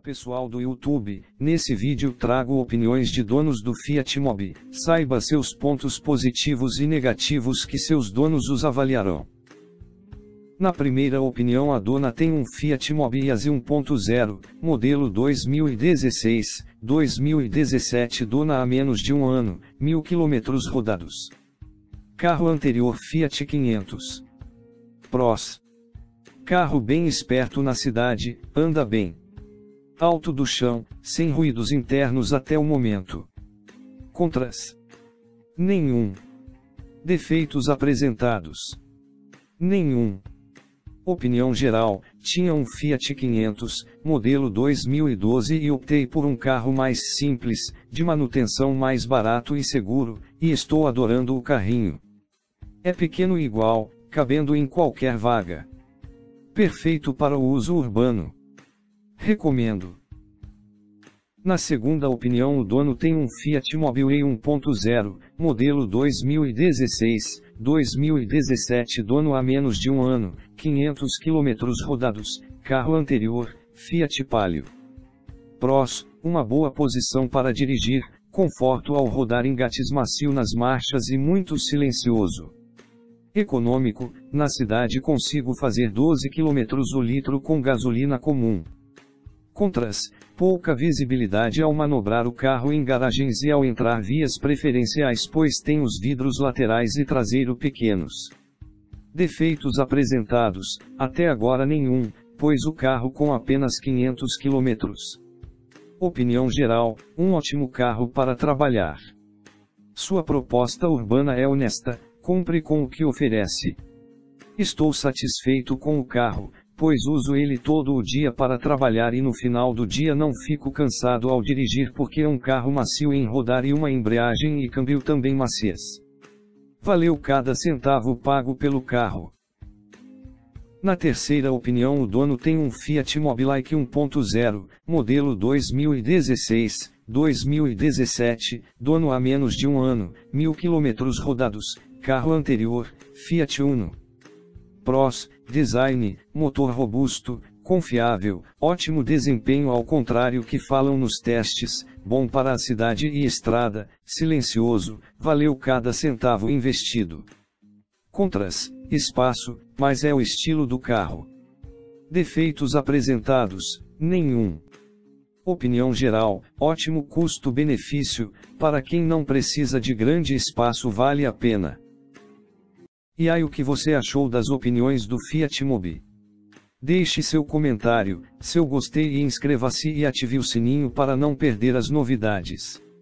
pessoal do YouTube, nesse vídeo trago opiniões de donos do Fiat Mobi. Saiba seus pontos positivos e negativos que seus donos os avaliarão. Na primeira opinião, a dona tem um Fiat Mobi Easy 1.0, modelo 2016-2017, dona há menos de um ano, 1000 km rodados. Carro anterior Fiat 500. Prós: carro bem esperto na cidade, anda bem. Alto do chão, sem ruídos internos até o momento. Contras: nenhum. Defeitos apresentados: nenhum. Opinião geral: tinha um Fiat 500, modelo 2012 e optei por um carro mais simples, de manutenção mais barato e seguro, e estou adorando o carrinho. É pequeno e igual, cabendo em qualquer vaga. Perfeito para o uso urbano. Recomendo. Na segunda opinião, o dono tem um Fiat Mobi E 1.0, modelo 2016-2017, dono há menos de um ano, 500 km rodados, carro anterior, Fiat Palio. Prós: uma boa posição para dirigir, conforto ao rodar, engates macio nas marchas e muito silencioso. Econômico: na cidade consigo fazer 12 km o litro com gasolina comum. Contras: pouca visibilidade ao manobrar o carro em garagens e ao entrar vias preferenciais, pois tem os vidros laterais e traseiro pequenos. Defeitos apresentados: até agora nenhum, pois o carro com apenas 500 km. Opinião geral: um ótimo carro para trabalhar. Sua proposta urbana é honesta, cumpre com o que oferece. Estou satisfeito com o carro, pois uso ele todo o dia para trabalhar e no final do dia não fico cansado ao dirigir, porque é um carro macio em rodar e uma embreagem e câmbio também macias. Valeu cada centavo pago pelo carro. Na terceira opinião, o dono tem um Fiat Mobi Like 1.0, modelo 2016-2017, dono há menos de um ano, 1000 km rodados, carro anterior, Fiat Uno. Prós: design, motor robusto, confiável, ótimo desempenho ao contrário que falam nos testes, bom para a cidade e estrada, silencioso, valeu cada centavo investido. Contras: espaço, mas é o estilo do carro. Defeitos apresentados: nenhum. Opinião geral: ótimo custo-benefício, para quem não precisa de grande espaço vale a pena. E aí, o que você achou das opiniões do Fiat Mobi? Deixe seu comentário, seu gostei e inscreva-se e ative o sininho para não perder as novidades.